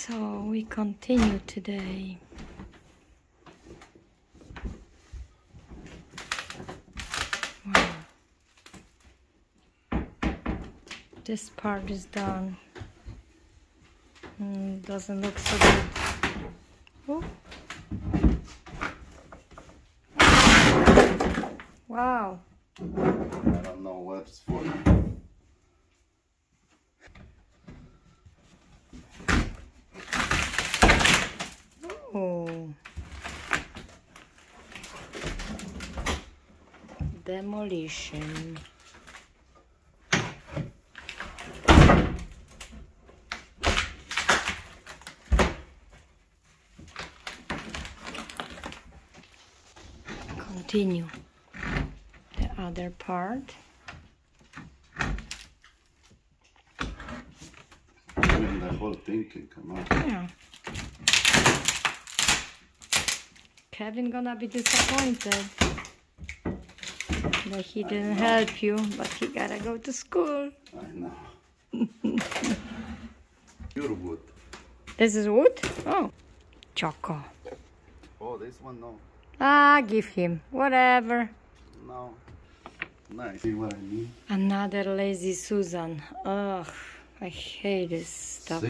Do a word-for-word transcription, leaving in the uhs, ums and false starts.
So we continue today. Wow. This part is done. Mm, doesn't look so good. Oh. Wow. I don't know what it's for. Oh. Demolition. Continue the other part. Even the whole thing can come out. Yeah. Kevin gonna be disappointed that he didn't help you, but he gotta go to school. I know. Pure wood. This is wood? Oh. Choco. Oh, this one, no. Ah, give him. Whatever. No. Nice. See what I mean? Another lazy Susan. Ugh, I hate this stuff.